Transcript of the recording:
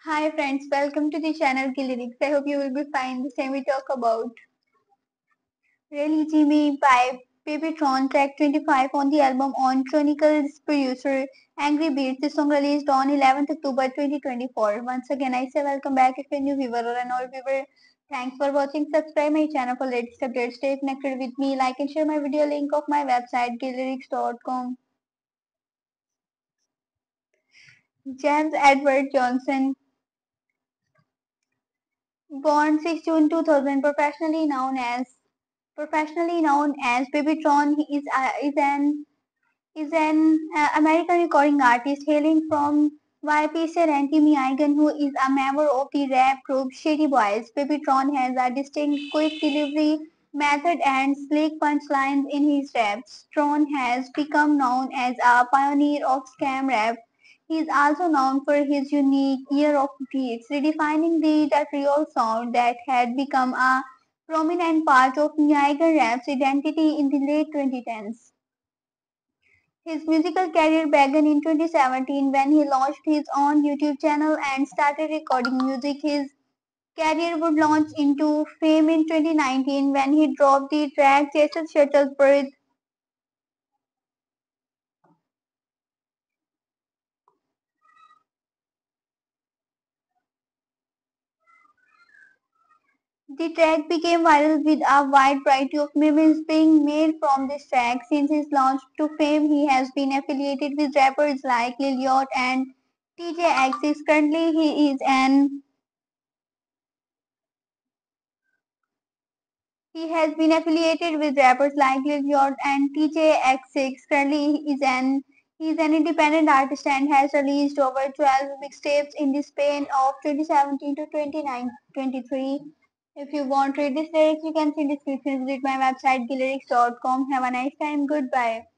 Hi friends, welcome to the channel Lyrics. I hope you will be fine. This time we talk about Really Jimmy by Babytron, track 25 on the album on Chronicles producer Angry Beats. This song released on 11th October 2024. Once again, I say welcome back if you're a new viewer or an old viewer. Thanks for watching. Subscribe my channel for latest updates. Stay connected with me. Like and share my video link of my website gillyrics.com. James Edward Johnson, born 6 June 2000, professionally known as Babytron. He is an American recording artist hailing from YPC Ranty Miagan, who is a member of the rap group Shady Boys. Babytron has a distinct, quick delivery method and sleek punchlines in his raps. Tron has become known as a pioneer of scam rap. He is also known for his unique ear of beats, redefining the trill sound that had become a prominent part of Niagara rap's identity in the late 2010s. His musical career began in 2017 when he launched his own YouTube channel and started recording music. His career would launch into fame in 2019 when he dropped the track Chester Shuttlesworth. The track became viral with a wide variety of memes being made from this track. Since his launch to fame, he has been affiliated with rappers like Lil Yachty and TJ Axis. Currently, he has been affiliated with rappers like Lil Yachty and TJ Currently, he is an independent artist and has released over 12 mixtapes in the span of 2017 to 2023. If you want to read these lyrics, you can see description. Visit my website, gillyrics.com. Have a nice time. Goodbye.